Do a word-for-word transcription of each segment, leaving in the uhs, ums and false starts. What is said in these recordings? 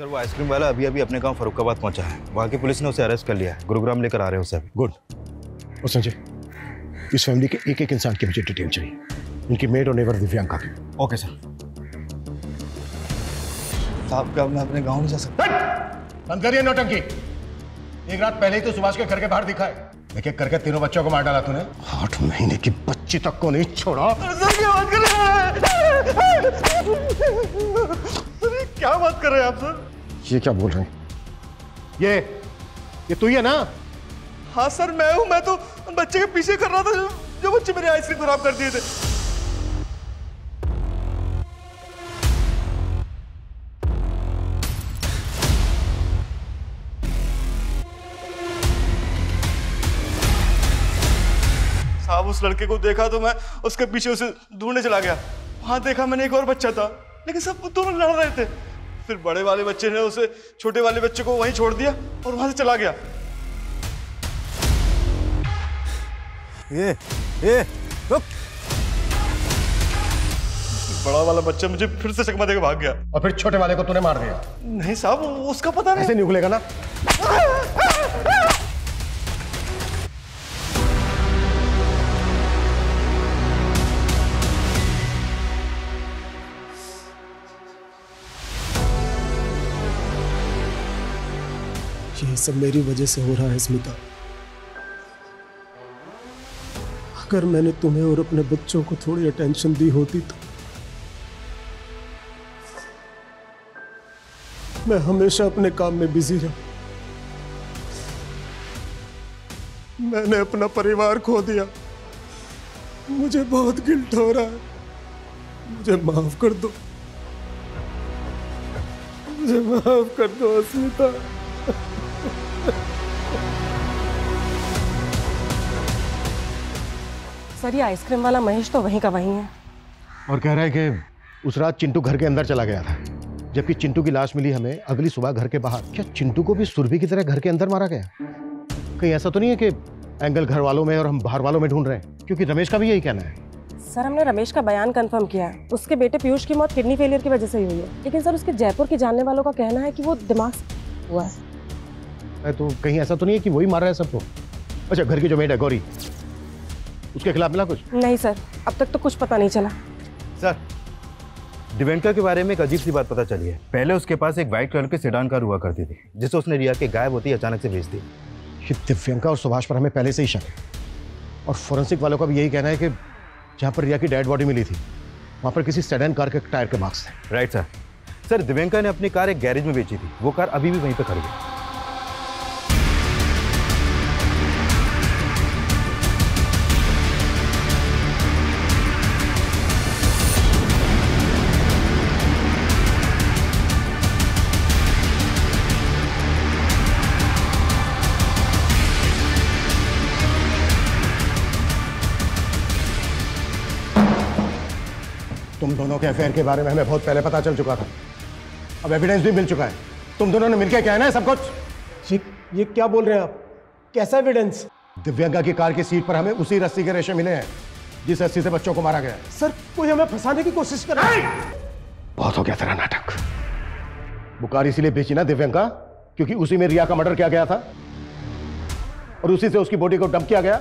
वो आइसक्रीम वाला अभी अभी अपने गांव फरुखाबाद पहुंचा है। वहाँ की पुलिस ने उसे अरेस्ट कर लिया है। गुरुग्राम लेकर आ रहे हैं उसे अभी। गुड। और संजय, इस फैमिली के एक एक इंसान की मुझे डिटेल चाहिए, उनकी मेड और नेबर दिव्यांका की। Okay sir. साहब क्या मैं अपने गाँव नहीं जा सकता? बंद करिए नौटंकी। एक रात पहले ही तो सुभाष के घर के बाहर दिखा है। एक एक करके तीनों बच्चों को मार डाला तूने। आठ महीने की बच्ची तक को नहीं छोड़ा। क्या बात कर रहे हैं आप सर? ये क्या बोल रहे हैं? ये ये तू ही है ना? हाँ सर मैं हूँ। मैं तो बच्चे के पीछे कर रहा था जो बच्चे मेरे आइसक्रीम खराब कर दिए थे। साहब उस लड़के को देखा तो मैं उसके पीछे उसे ढूंढने चला गया। वहां देखा मैंने एक और बच्चा था, लेकिन सब दोनों लड़ रहे थे। फिर बड़े वाले बच्चे ने उसे छोटे वाले बच्चे को वहीं छोड़ दिया और वहां से चला गया। ये ये रुक। बड़ा वाला बच्चा मुझे फिर से चकमा देकर भाग गया। और फिर छोटे वाले को तूने मार दिया? नहीं साहब उसका पता नहीं। ऐसे नहीं उगलेगा ना। ये सब मेरी वजह से हो रहा है स्मिता। अगर मैंने तुम्हें और अपने बच्चों को थोड़ी अटेंशन दी होती तो मैं हमेशा अपने काम में बिजी रहा। मैंने अपना परिवार खो दिया। मुझे बहुत गिल्ट हो रहा है। मुझे माफ कर दो। मुझे माफ कर दो स्मिता। सर ये आइसक्रीम वाला महेश तो वहीं का वहीं है। और कह रहा है कि उस रात चिंटू घर के अंदर चला गया था, जबकि चिंटू की लाश मिली हमें अगली सुबह घर के बाहर। क्या चिंटू को भी सुरभि की तरह घर के अंदर मारा गया? कहीं ऐसा तो नहीं है कि एंगल घर वालों में और हम बाहर वालों में ढूंढ रहे हैं? क्योंकि रमेश का भी यही कहना है। सर हमने रमेश का बयान कंफर्म किया है। उसके बेटे पीयूष की मौत किडनी फेलियर की वजह से ही हुई है। लेकिन सर उसके जयपुर के जानने वालों का कहना है कि वो दिमाग से हुआ है। तो कहीं ऐसा तो नहीं है कि वही मार रहा है सबको? अच्छा, घर की जो मेड है गौरी, उसके खिलाफ मिला कुछ? नहीं सर, अब तक तो कुछ पता नहीं चला। सर दिव्यांका के बारे में एक अजीब सी बात पता चली है। पहले उसके पास एक व्हाइट कलर की सेडान कार हुआ करती थी, जिसे उसने रिया के गायब होती अचानक से बेच दी। दिव्यांका और सुभाष पर हमें पहले से ही शक है, और फोरेंसिक वालों का भी यही कहना है कि जहां पर रिया की डेड बॉडी मिली थी वहां पर किसी सेडान कार के टायर के मार्क्स थे। Right sir. सर दिव्यांका ने अपनी कार एक गैरेज में बेची थी। वो कार अभी भी वहीं पर खड़ी है। तुम दोनों के अफेयर के बारे में हमें बहुत पहले पता चल चुका था। अब एविडेंस भी मिल चुका है। तुम दोनों ने मिलकर क्या है ना सब कुछ। ये, ये क्या बोल रहे हैं आप? कैसा एविडेंस? दिव्यांका की कार की सीट पर हमें उसी रस्सी के रेशे मिले हैं जिस रस्सी से बच्चों को मारा गया। सर कोई हमें फंसाने की कोशिश कर रहा है। बहुत हो गया तेरा नाटक। वो कार इसीलिए बेची ना दिव्यांका, क्योंकि उसी में रिया का मर्डर किया गया था और उसी से उसकी बॉडी को डंप किया गया।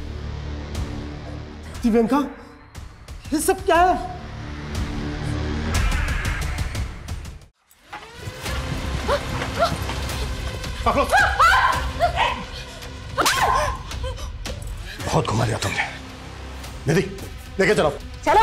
दिव्यांका, ये सब क्या है? बहुत घुमा दिया तुमने। निधि लेके चलो। चलो।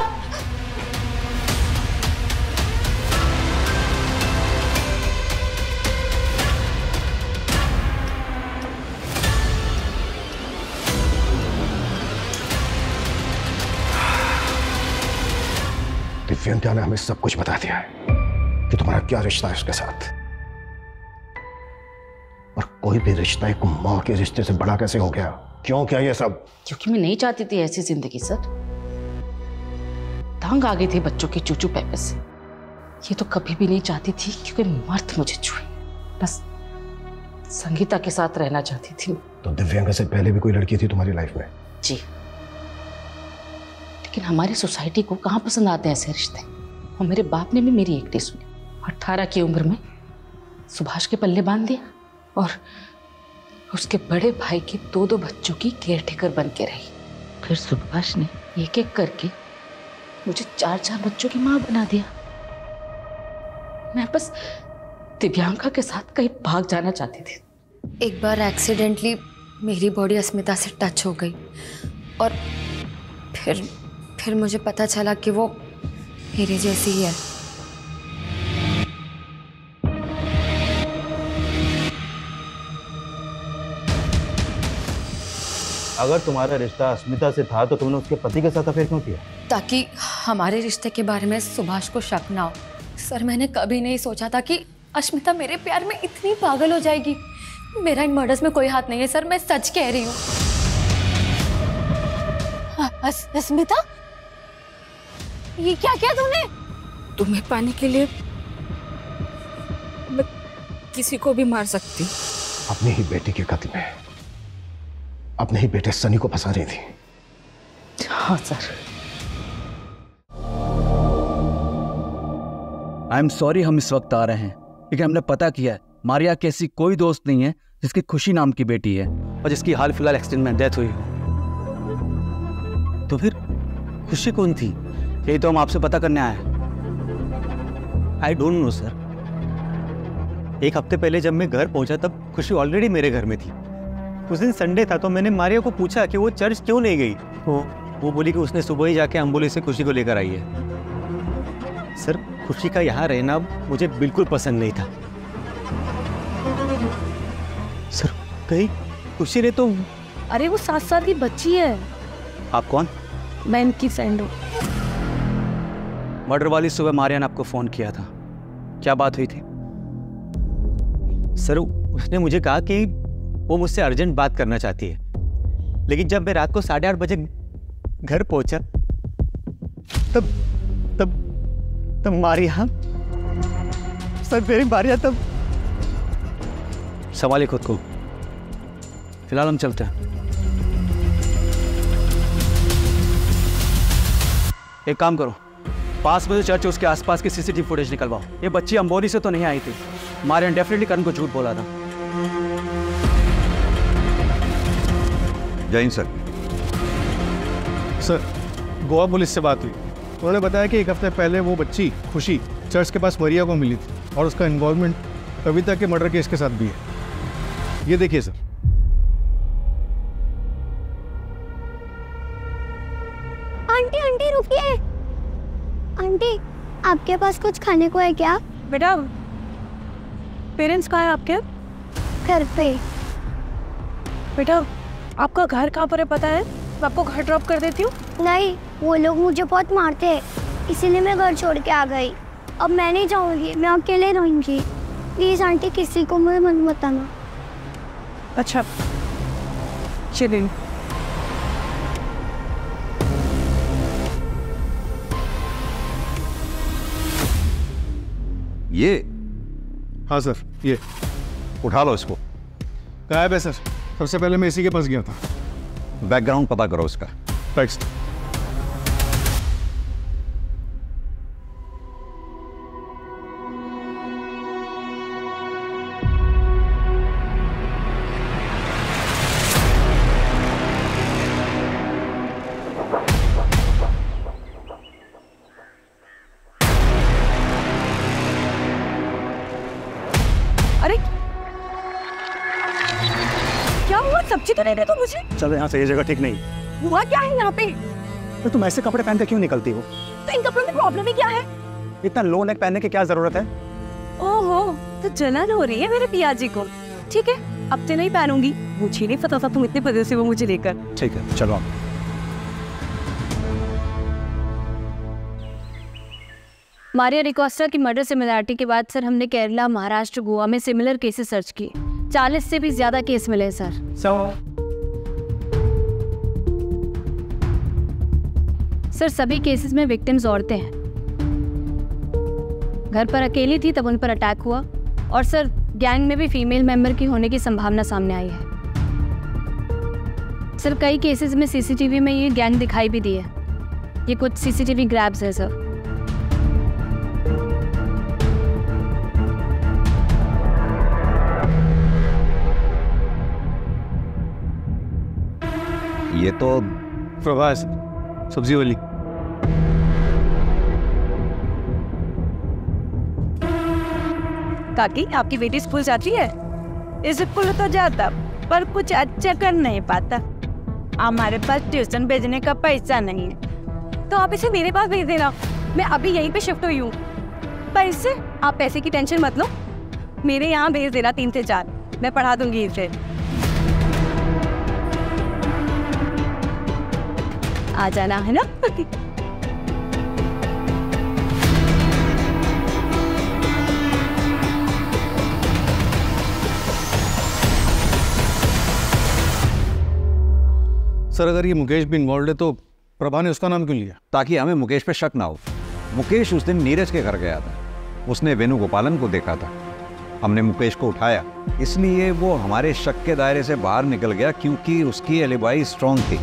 दिव्यांका ने हमें सब कुछ बता दिया है कि तुम्हारा क्या रिश्ता है उसके साथ। और कोई भी रिश्ता एक मां के रिश्ते से बड़ा कैसे हो गया? क्यों क्या ये सब? क्योंकि मैं नहीं चाहती थी ऐसी जिंदगी सर। तंग आ गई थी बच्चों की चूचू पैपे से। ये तो कभी भी नहीं चाहती थी क्योंकि मर्द मुझे छुए। बस संगीता के साथ रहना चाहती थी। तो दिव्यांका से पहले भी कोई लड़की थी तुम्हारी लाइफ में? जी, लेकिन हमारी सोसाइटी को कहाँ पसंद आते हैं ऐसे रिश्ते। और मेरे बाप ने भी मेरी एक नहीं सुनी। अट्ठारह की उम्र में सुभाष के पल्ले बांध दिया और उसके बड़े भाई के दो दो बच्चों की केयरटेकर बन के रही। फिर सुभाष ने एक एक करके मुझे चार चार बच्चों की माँ बना दिया। मैं बस दिव्यांका के साथ कहीं भाग जाना चाहती थी। एक बार एक्सीडेंटली मेरी बॉडी अस्मिता से टच हो गई और फिर फिर मुझे पता चला कि वो मेरे जैसी ही है। अगर तुम्हारा रिश्ता अस्मिता से था तो तुमने उसके पति के साथ अफेयर क्यों किया? ताकि हमारे रिश्ते के बारे में सुभाष को शक ना हो। सर, मैंने कभी नहीं सोचा था कि अस्मिता मेरे प्यार में इतनी पागल हो जाएगी। मेरा इन मर्डर्स में कोई हाथ नहीं है सर, मैं सच कह रही हूँ। अस, अस्मिता, ये क्या किया तूने? तुम्हें पाने के लिए मैं किसी को भी मार सकती। अपनी ही बेटी के कत्ल में अपने ही बेटे सनी को फंसा रही थी। हाँ सर। आई एम सॉरी हम इस वक्त आ रहे हैं, लेकिन हमने पता किया है मारिया की ऐसी कोई दोस्त नहीं है जिसकी खुशी नाम की बेटी है और जिसकी हाल फिलहाल एक्सीडेंट में डेथ हुई हो। तो फिर खुशी कौन थी? यही तो हम आपसे पता करने आए हैं। I don't know sir. एक हफ्ते पहले जब मैं घर पहुंचा तब खुशी ऑलरेडी मेरे घर में थी। उस दिन संडे था तो मैंने मारिया को पूछा कि वो चर्च क्यों नहीं गई, तो वो बोली कि उसने सुबह ही जाके एम्बुलेंस से खुशी को लेकर आई है। सर, खुशी का यहाँ रहना मुझे बिल्कुल पसंद नहीं था। सर, कहीं खुशी ने तो... अरे वो सात साल की बच्ची है। आप कौन? मैं इनकी फ्रेंड हूँ। मर्डर वाली सुबह मारिया ने आपको फोन किया था, क्या बात हुई थी? सर, उसने मुझे कहा कि वो मुझसे अर्जेंट बात करना चाहती है, लेकिन जब मैं रात को साढ़े आठ बजे घर पहुंचा तब तब तब मारिया सर मेरी मारिया तब... संभालिए खुद को, फिलहाल हम चलते हैं। एक काम करो, पास में जो चर्च है उसके आसपास की सीसीटीवी फुटेज निकलवाओ। ये बच्ची अंबोली से तो नहीं आई थी। मारिया ने डेफिनेटली करण को झूठ बोला था। जय हिंद सर। सर, गोवा पुलिस से बात हुई। उन्होंने बताया कि एक हफ्ते पहले वो बच्ची खुशी चर्च के पास मरिया को मिली थी और उसका इन्वॉल्वमेंट कविता के मर्डर केस के साथ भी है। ये देखिए सर। आंटी आंटी रुकिए। आंटी, आपके पास कुछ खाने को है क्या? बेटा, पेरेंट्स कहाँ है आपके? घर पे। बेटा, आपका घर कहाँ पर है पता है? मैं आपको घर ड्रॉप कर देती हूँ। नहीं, वो लोग मुझे बहुत मारते हैं, इसीलिए मैं घर छोड़ के आ गई। अब मैं नहीं जाऊंगी, मैं अकेले रहूंगी। प्लीज आंटी, किसी को मुझे मत बताना। अच्छा चलिए। ये? हाँ सर, ये उठा लो इसको। गायब है सर। सबसे पहले मैं इसी के पास गया था। बैकग्राउंड पता करो इसका। टेक्स्ट। अरे क्या हुआ? सब्जी तो नहीं दे तो मुझे। चलो यहाँ से, ये जगह ठीक नहीं। हुआ क्या है यहाँ पे? तो तुम ऐसे कपड़े पहन के क्यों निकलती हो? तो इन कपड़ों में प्रॉब्लम ही क्या है? इतना लो नेक पहनने की क्या जरूरत है? ओहो, तो जलन हो रही है मेरे पिया जी को। ठीक है, अब से नहीं पहनूंगी। मुझे नहीं पता था तुम इतने पदे से वो मुझे लेकर। ठीक है, चलो आप। मारिया रिकोस्टा की मर्डर सिमिलरिटी के बाद सर हमने केरला, महाराष्ट्र, गोवा में सिमिलर केसेस सर्च किए। चालीस से भी ज्यादा केस मिले सर। so, सर सभी केसेस में विक्टिम्स औरतें हैं। घर पर अकेली थी तब उन पर अटैक हुआ, और सर गैंग में भी फीमेल मेंबर की होने की संभावना सामने आई है। सर कई केसेस में सीसीटीवी में ये गैंग दिखाई भी दी है। ये कुछ सीसीटीवी ग्रैब्स है सर। ये तो प्रभास सब्जी वाली। काकी, आपकी बेटी स्कूल जाती है? स्कूल तो जाता पर कुछ अच्छा कर नहीं पाता। हमारे पास ट्यूशन भेजने का पैसा नहीं है, तो आप इसे मेरे पास भेज देना। मैं अभी यहीं पे शिफ्ट हुई हूँ। पैसे? आप पैसे की टेंशन मत लो, मेरे यहाँ भेज देना तीन से चार, मैं पढ़ा दूंगी इसे। आ जाना है ना? सर अगर ये मुकेश भी इन्वॉल्व है तो प्रभा ने उसका नाम क्यों लिया? ताकि हमें मुकेश पे शक ना हो। मुकेश उस दिन नीरज के घर गया था, उसने वेणुगोपालन को देखा था, हमने मुकेश को उठाया, इसलिए वो हमारे शक के दायरे से बाहर निकल गया क्योंकि उसकी एलिबाई स्ट्रॉन्ग थी।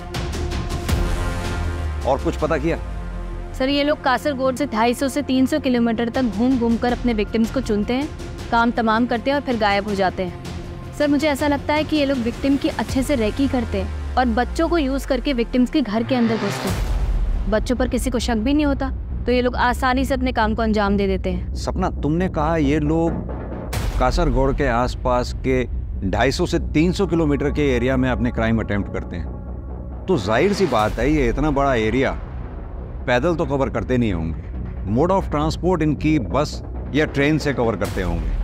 और कुछ पता किया? सर ये लोग कासरगोड से ढाई सौ से तीन सौ किलोमीटर तक घूम घूम कर अपने विक्टिम्स को चुनते हैं, काम तमाम करते हैं और फिर गायब हो जाते हैं। सर मुझे ऐसा लगता है कि ये लोग विक्टिम की अच्छे से रेकी करते हैं और बच्चों को यूज करके विक्टिम्स के घर के अंदर घुसते हैं। बच्चों पर किसी को शक भी नहीं होता तो ये लोग आसानी से अपने काम को अंजाम दे देते हैं। सपना, तुमने कहा ये लोग कासरगोड के आसपास के ढाई सौ से तीन सौ किलोमीटर के एरिया में अपने क्राइम अटेम्प्ट करते हैं, तो जाहिर सी बात है ये इतना बड़ा एरिया पैदल तो कवर करते नहीं होंगे। मोड ऑफ ट्रांसपोर्ट इनकी बस या ट्रेन से कवर करते होंगे।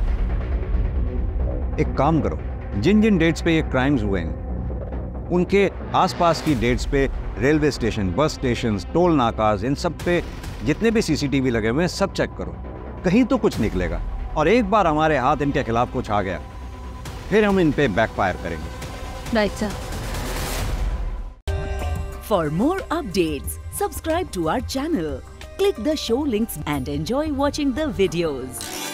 एक काम करो, जिन जिन डेट्स पे ये क्राइम्स हुए हैं उनके आसपास की डेट्स पे railway station, bus station, toll नाकाज, इन सब पे जितने भी सीसीटीवी लगे हुए हैं सब चेक करो, कहीं तो कुछ निकलेगा। और एक बार हमारे हाथ इनके खिलाफ कुछ आ गया फिर हम इन पे बैकफायर करेंगे। Right sir. For more updates, subscribe to our channel, click the show links and enjoy watching the videos.